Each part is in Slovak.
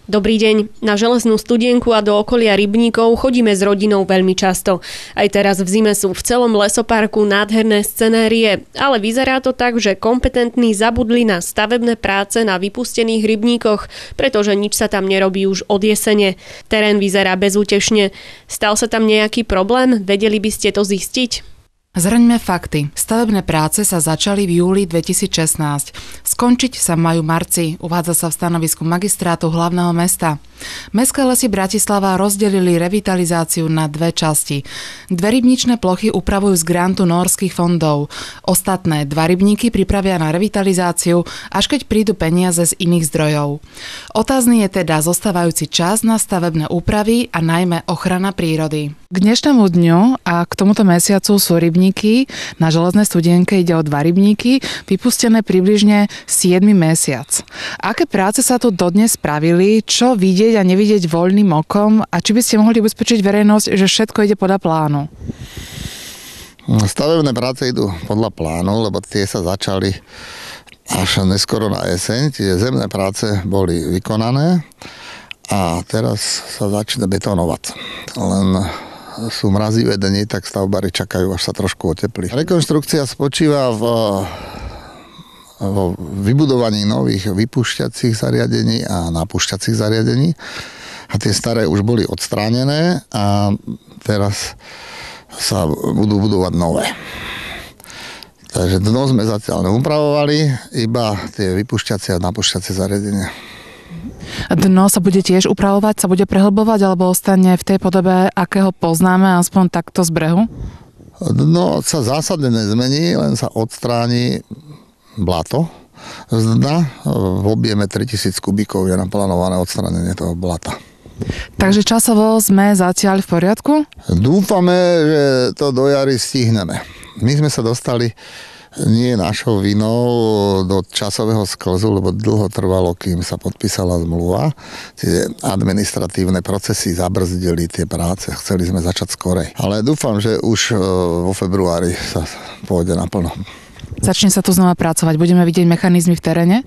Dobrý deň. Na železnú studienku a do okolia rybníkov chodíme s rodinou veľmi často. Aj teraz v zime sú v celom lesoparku nádherné scenérie, ale vyzerá to tak, že kompetentní zabudli na stavebné práce na vypustených rybníkoch, pretože nič sa tam nerobí už od jesene. Terén vyzerá bezútešne. Stal sa tam nejaký problém? Vedeli by ste to zistiť? Zhrňme fakty. Stavebné práce sa začali v júli 2016. Skončiť sa majú marci, uvádza sa v stanovisku magistrátu hlavného mesta. Mestské lesy Bratislava rozdelili revitalizáciu na dve časti. Dve rybničné plochy upravujú z grantu norských fondov. Ostatné dva rybníky pripravia na revitalizáciu, až keď prídu peniaze z iných zdrojov. Otázny je teda zostávajúci čas na stavebné úpravy a najmä ochrana prírody. K dnešnému dňu a k tomuto mesiacu sú rybníky. Na železnej studienke ide o 2 rybníky, vypustené približne 7. mesiac. Aké práce sa tu dodnes spravili, čo vidieť a nevidieť voľným okom a či by ste mohli ubezpečiť verejnosť, že všetko ide podľa plánu? Stavebné práce idú podľa plánu, lebo tie sa začali až neskoro na jeseň. Tie zemné práce boli vykonané a teraz sa začne betonovať. Len sú mrazivé dni, tak stavbári čakajú, až sa trošku oteplí. Rekonštrukcia spočíva v vybudovaní nových vypúšťacích zariadení a napúšťacích zariadení. A tie staré už boli odstránené a teraz sa budú budovať nové. Takže dno sme zatiaľ neupravovali, iba tie vypúšťacie a napúšťacie zariadenia. Dno sa bude tiež upravovať, sa bude prehlbovať alebo ostane v tej podobe, akého poznáme, aspoň takto z brehu? Dno sa zásadne nezmení, len sa odstráni blato z dna. V objeme 3000 kubíkov je naplánované odstránenie toho blata. Takže časovo sme zatiaľ v poriadku? Dúfame, že to do jary stihneme. My sme sa dostali nie našou vinou do časového sklzu, lebo dlho trvalo, kým sa podpísala zmluva. Tie administratívne procesy zabrzdili tie práce. Chceli sme začať skorej. Ale dúfam, že už vo februári sa pôjde naplno. Začne sa tu znova pracovať. Budeme vidieť mechanizmy v teréne?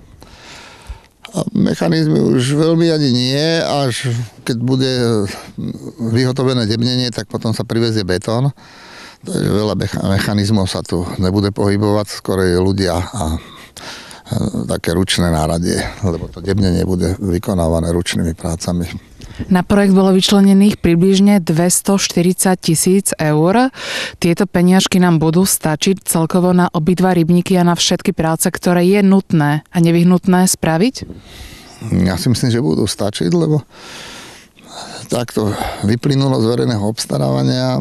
Mechanizmy už veľmi ani nie. Až keď bude vyhotovené debnenie, tak potom sa privezie betón. Takže veľa mechanizmov sa tu nebude pohybovať, skorej ľudia a také ručné náradie, lebo to debnenie bude vykonávané ručnými prácami. Na projekt bolo vyčlenených približne 240 000 eur. Tieto peniažky nám budú stačiť celkovo na obidva rybníky a na všetky práce, ktoré je nutné a nevyhnutné spraviť? Ja si myslím, že budú stačiť, lebo takto vyplynulo z verejného obstarávania.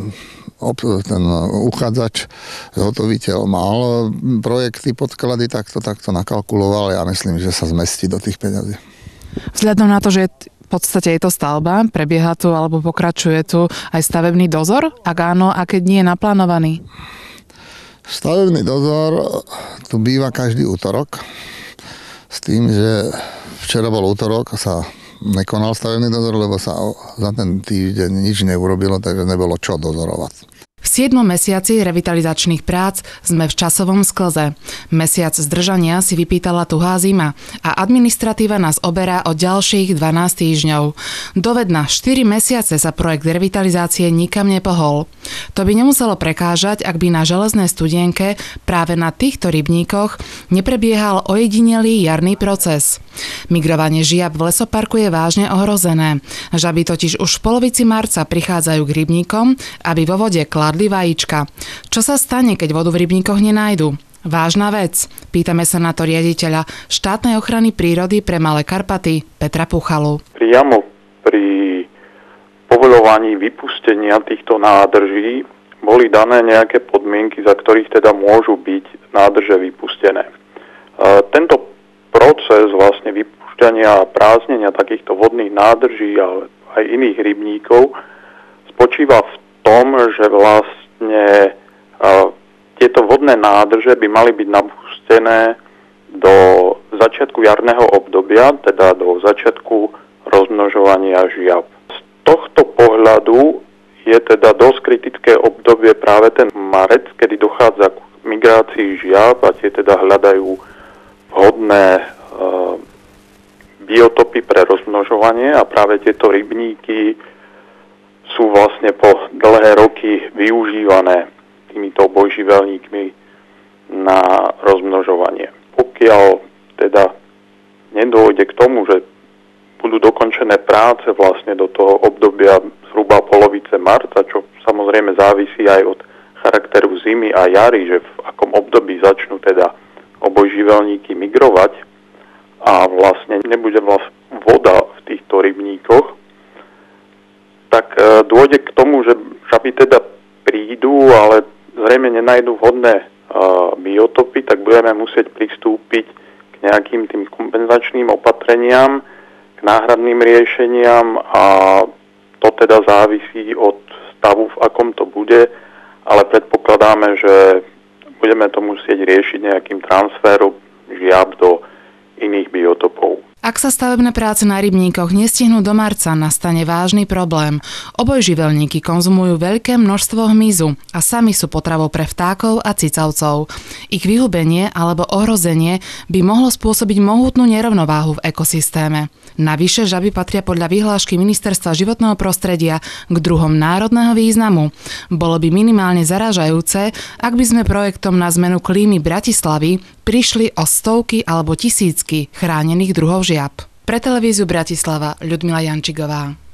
Ten uchádzač, zhotoviteľ mal projekty, podklady, takto nakalkuloval. Ja myslím, že sa zmestí do tých peňazí. Vzhľadom na to, že v podstate je to stavba, prebieha tu alebo pokračuje tu aj stavebný dozor? Ak áno, a keď nie je naplánovaný? Stavebný dozor tu býva každý útorok. S tým, že včera bol útorok, sa nekonal stavebný dozor, lebo sa za ten týždeň nič neurobilo, takže nebolo čo dozorovať. V 7. mesiaci revitalizačných prác sme v časovom sklze. Mesiac zdržania si vypýtala tuhá zima a administratíva nás oberá o ďalších 12 týždňov. Dovedna 4 mesiace sa projekt revitalizácie nikam nepohol. To by nemuselo prekážať, ak by na železnej studienke práve na týchto rybníkoch neprebiehal ojedinelý jarný proces. Migrovanie žiab v lesoparku je vážne ohrozené. Žaby totiž už v polovici marca prichádzajú k rybníkom, aby vo vode kladli vajíčka. Čo sa stane, keď vodu v rybníkoch nenájdu? Vážna vec. Pýtame sa na to riaditeľa štátnej ochrany prírody pre Malé Karpaty Petra Puchalu. Priamo pri povoľovaní vypustenia týchto nádrží boli dané nejaké podmienky, za ktorých teda môžu byť nádrže vypustené. Tento proces vlastne vypúšťania a prázdnenia takýchto vodných nádrží a aj iných rybníkov spočíva v tom, že vlastne tieto vodné nádrže by mali byť napustené do začiatku jarného obdobia, teda do začiatku rozmnožovania žiab. Z tohto pohľadu je teda dosť kritické obdobie práve ten marec, kedy dochádza k migrácii žiab a tie teda hľadajú vhodné biotopy pre rozmnožovanie a práve tieto rybníky sú vlastne po dlhé roky využívané týmito obojživelníkmi na rozmnožovanie. Pokiaľ teda nedôjde k tomu, že budú dokončené práce vlastne do toho obdobia zhruba polovice marca, čo samozrejme závisí aj od charakteru zimy a jary, že v akom období začnú teda obojživelníky migrovať a vlastne nebude voda v týchto rybníkoch, tak dôjde k tomu, že žaby teda prídu, ale zrejme nenájdu vhodné biotopy, tak budeme musieť pristúpiť k nejakým tým kompenzačným opatreniam, k náhradným riešeniam a to teda závisí od stavu, v akom to bude, ale predpokladáme, že budeme to musieť riešiť nejakým transferom žiab do iných biotopov. Ak sa stavebné práce na rybníkoch nestihnú do marca, nastane vážny problém. Obojživelníky konzumujú veľké množstvo hmyzu a sami sú potravou pre vtákov a cicavcov. Ich vyhubenie alebo ohrozenie by mohlo spôsobiť mohutnú nerovnováhu v ekosystéme. Navyše žaby patria podľa vyhlášky Ministerstva životného prostredia k druhom národného významu. Bolo by minimálne zarážajúce, ak by sme projektom na zmenu klímy Bratislavy prišli o stovky alebo tisícky chránených druhov žiab. Pre televíziu Bratislava Ľudmila Jančigová.